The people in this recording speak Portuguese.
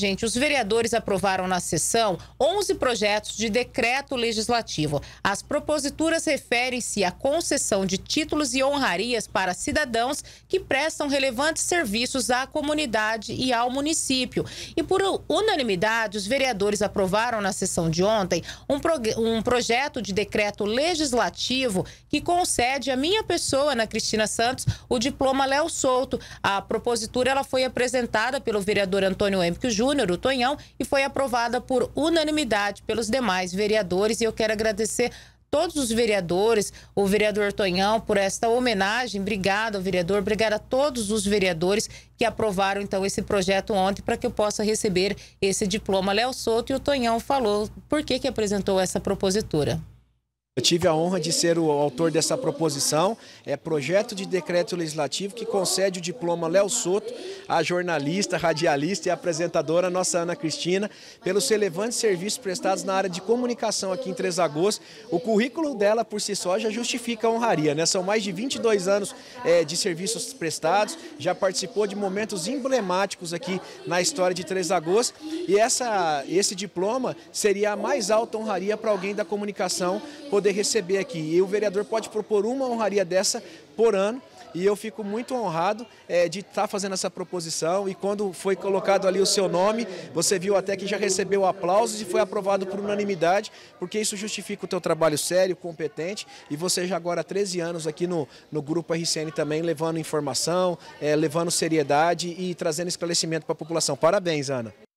Gente, os vereadores aprovaram na sessão 11 projetos de decreto legislativo. As proposituras referem-se à concessão de títulos e honrarias para cidadãos que prestam relevantes serviços à comunidade e ao município. E por unanimidade, os vereadores aprovaram na sessão de ontem um projeto de decreto legislativo que concede à minha pessoa, Ana Cristina Santos, o diploma Léo Souto. A propositura ela foi apresentada pelo vereador Antônio Empico Júnior, o Tonhão, e foi aprovada por unanimidade pelos demais vereadores. E eu quero agradecer todos os vereadores, o vereador Tonhão, por esta homenagem. Obrigada, vereador. Obrigada a todos os vereadores que aprovaram, então, esse projeto ontem para que eu possa receber esse diploma Léo Souto. E o Tonhão falou por que apresentou essa propositura. Eu tive a honra de ser o autor dessa proposição, projeto de decreto legislativo que concede o diploma Léo Souto à jornalista, radialista e apresentadora nossa Ana Cristina, pelos relevantes serviços prestados na área de comunicação aqui em Três Lagoas. O currículo dela por si só já justifica a honraria, né? São mais de 22 anos de serviços prestados, já participou de momentos emblemáticos aqui na história de Três Lagoas, e esse diploma seria a mais alta honraria para alguém da comunicação poder receber aqui. E o vereador pode propor uma honraria dessa por ano, e eu fico muito honrado de estar fazendo essa proposição. E quando foi colocado ali o seu nome, você viu até que já recebeu aplausos e foi aprovado por unanimidade, porque isso justifica o teu trabalho sério, competente, e você já agora há 13 anos aqui no Grupo RCN também, levando informação, levando seriedade e trazendo esclarecimento para a população. Parabéns, Ana.